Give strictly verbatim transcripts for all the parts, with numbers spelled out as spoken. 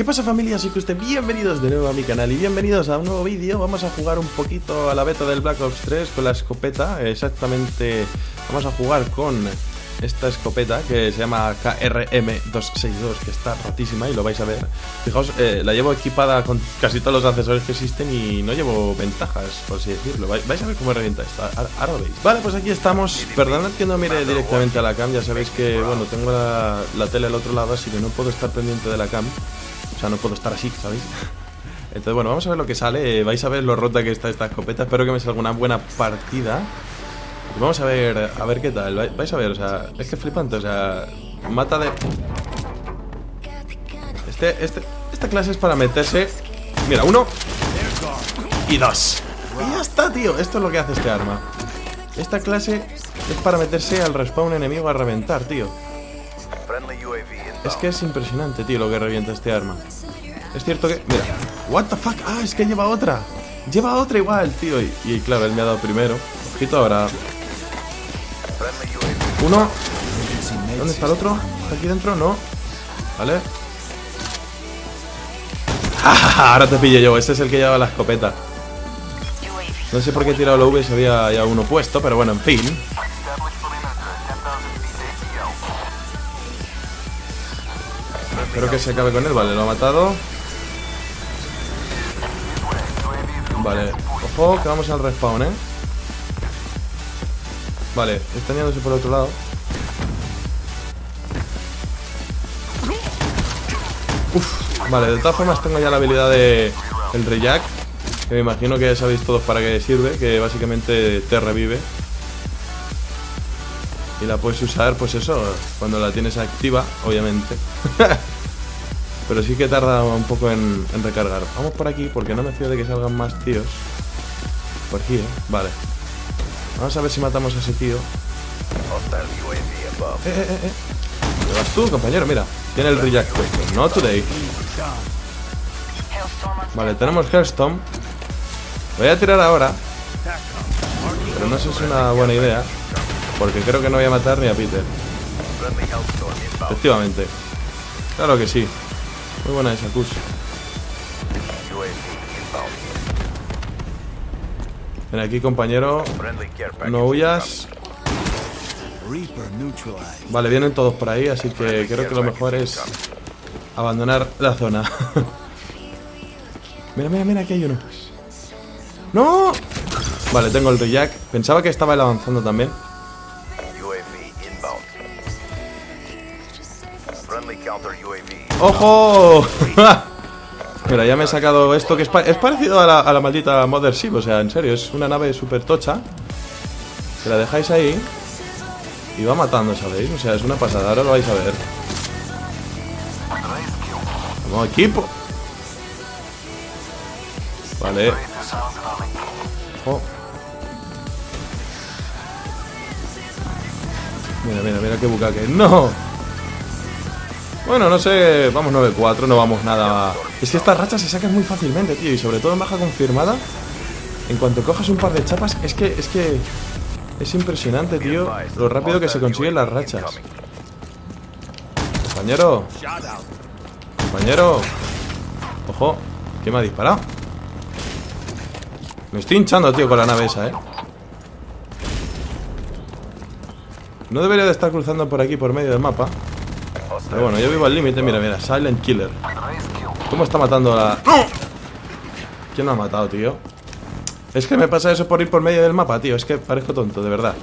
¿Qué pasa, familia? Soy Custe, bienvenidos de nuevo a mi canal y bienvenidos a un nuevo vídeo. Vamos a jugar un poquito a la beta del Black Ops tres con la escopeta. Exactamente, vamos a jugar con esta escopeta que se llama K R M doscientos sesenta y dos, que está rotísima y lo vais a ver. Fijaos, eh, la llevo equipada con casi todos los accesorios que existen y no llevo ventajas, por así decirlo. Vais a ver cómo revienta esto, ahora lo veis. Vale, pues aquí estamos. Perdonad que no mire directamente a la cam, ya sabéis que, bueno, tengo la, la tele al otro lado, así que no puedo estar pendiente de la cam. O sea, no puedo estar así, ¿sabéis? Entonces, bueno, vamos a ver lo que sale. Vais a ver lo rota que está esta escopeta. Espero que me salga una buena partida. Vamos a ver, a ver qué tal. Vais a ver, o sea, es que es flipante, o sea, mata de... Este, este, esta clase es para meterse... Mira, uno y dos. Y ya está, tío. Esto es lo que hace este arma. Esta clase es para meterse al respawn enemigo a reventar, tío. Es que es impresionante, tío, lo que revienta este arma. Es cierto que... Mira, what the fuck. Ah, es que lleva otra. Lleva otra igual, tío. Y, y claro, él me ha dado primero. Ojito ahora. Uno. ¿Dónde está el otro? ¿Está aquí dentro? No. Vale. Ahora te pillo yo. Ese es el que lleva la escopeta. No sé por qué he tirado la V si había ya uno puesto, pero bueno, en fin. Espero que se acabe con él. Vale, lo ha matado. Vale, ojo, que vamos al respawn, eh. Vale, está yéndose por el otro lado. Uf, vale, de todas formas tengo ya la habilidad de el rejack, que me imagino que ya sabéis todos para qué sirve, que básicamente te revive. Y la puedes usar, pues eso, cuando la tienes activa, obviamente. Pero sí que tarda un poco en, en recargar. Vamos por aquí, porque no me fío de que salgan más tíos. Por aquí, eh, vale. Vamos a ver si matamos a ese tío. Eh, eh, eh, eh. ¿Qué vas tú, compañero? Mira, tiene el rejack puesto. No today. Vale, tenemos Hellstorm. Voy a tirar ahora, pero no sé si es una buena idea, porque creo que no voy a matar ni a Peter. Efectivamente. Claro que sí. Muy buena esa, Kus. Ven aquí, compañero. No huyas. Vale, vienen todos por ahí, así que creo que lo mejor es abandonar la zona. Mira, mira, mira, aquí hay uno. ¡No! Vale, tengo el rejack. Pensaba que estaba él avanzando también. ¡Ojo! Mira, ya me he sacado esto que es, pa es parecido a la, a la maldita Mothership. O sea, en serio, es una nave súper tocha. Que la dejáis ahí y va matando, ¿sabéis? O sea, es una pasada, ahora lo vais a ver. Vamos, equipo. Vale. Ojo. Mira, mira, mira qué bucaque. ¡No! Bueno, no sé, vamos nueve cuatro, no vamos nada. Es que estas rachas se sacan muy fácilmente, tío. Y sobre todo en baja confirmada. En cuanto cojas un par de chapas, es que, es que es impresionante, tío, lo rápido que se consiguen las rachas. Compañero. Compañero. Ojo, ¿quién me ha disparado? Me estoy hinchando, tío, con la nave esa, eh. No debería de estar cruzando por aquí, por medio del mapa. Pero bueno, yo vivo al límite. Mira, mira, Silent Killer. ¿Cómo está matando a la...? ¡No! ¿Quién lo ha matado, tío? Es que me pasa eso por ir por medio del mapa, tío. Es que parezco tonto, de verdad.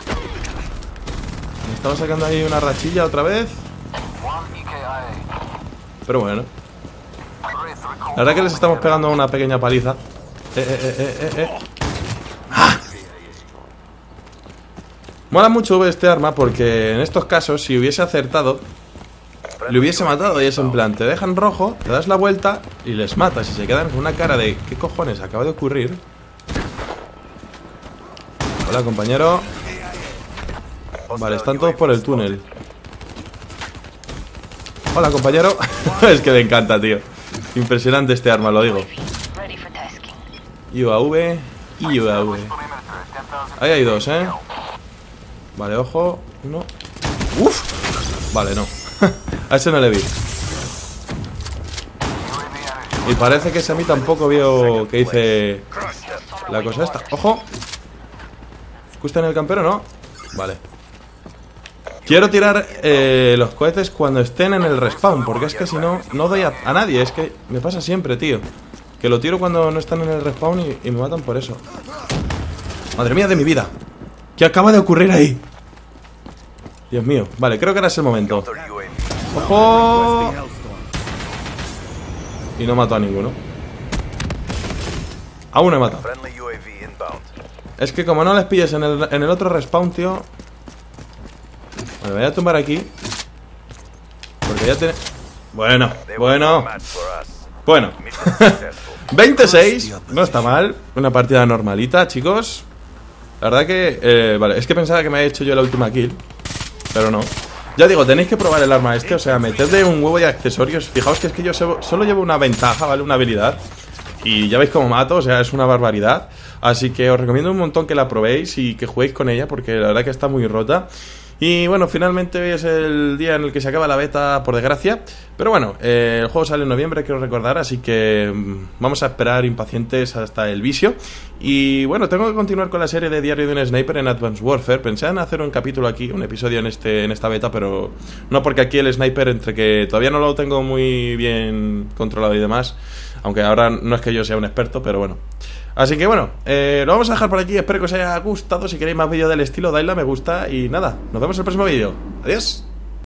Me estaba sacando ahí una rachilla otra vez. Pero bueno. La verdad que les estamos pegando una pequeña paliza. Eh, eh, eh, eh, eh, eh. ¡Ah! Mola mucho este arma porque en estos casos, si hubiese acertado, le hubiese matado. Y es en plan, te dejan rojo, te das la vuelta y les matas. Y se quedan con una cara de ¿qué cojones acaba de ocurrir? Hola, compañero. Vale, están todos por el túnel. Hola, compañero. Es que me encanta, tío. Impresionante este arma, lo digo. I U A V y U A V. Ahí hay dos, eh. Vale, ojo. Uno. Uf. Vale, no. A ese no le vi. Y parece que ese a mí tampoco vio que hice la cosa esta. ¡Ojo! ¿Gusta en el campero? No. Vale. Quiero tirar eh, los cohetes cuando estén en el respawn, porque es que si no, no doy a, a nadie. Es que me pasa siempre, tío. Que lo tiro cuando no están en el respawn y, y me matan por eso. Madre mía de mi vida. ¿Qué acaba de ocurrir ahí? Dios mío. Vale, creo que ahora es el momento. ¡Ojo! Y no mato a ninguno. Aún no he matado. Es que como no les pilles en el, en el otro respawn, tío. Me voy a tumbar aquí. Porque ya tiene... Bueno, bueno. Bueno. veintiséis. No está mal. Una partida normalita, chicos. La verdad que... Eh, vale, es que pensaba que me había hecho yo la última kill. Pero no. Ya digo, tenéis que probar el arma este. O sea, metedle un huevo de accesorios. Fijaos que es que yo solo llevo una ventaja, ¿vale? Una habilidad. Y ya veis cómo mato, o sea, es una barbaridad. Así que os recomiendo un montón que la probéis y que juguéis con ella, porque la verdad que está muy rota. Y bueno, finalmente hoy es el día en el que se acaba la beta, por desgracia. Pero bueno, eh, el juego sale en noviembre, quiero recordar, así que mmm, vamos a esperar impacientes hasta el vicio. Y bueno, tengo que continuar con la serie de Diario de un Sniper en Advanced Warfare. Pensé en hacer un capítulo aquí, un episodio en, este, en esta beta, pero no, porque aquí el Sniper, entre que todavía no lo tengo muy bien controlado y demás, aunque ahora no es que yo sea un experto, pero bueno. Así que bueno, eh, lo vamos a dejar por aquí. Espero que os haya gustado. Si queréis más vídeos del estilo, dadle a me gusta. Y nada, nos vemos en el próximo vídeo. Adiós.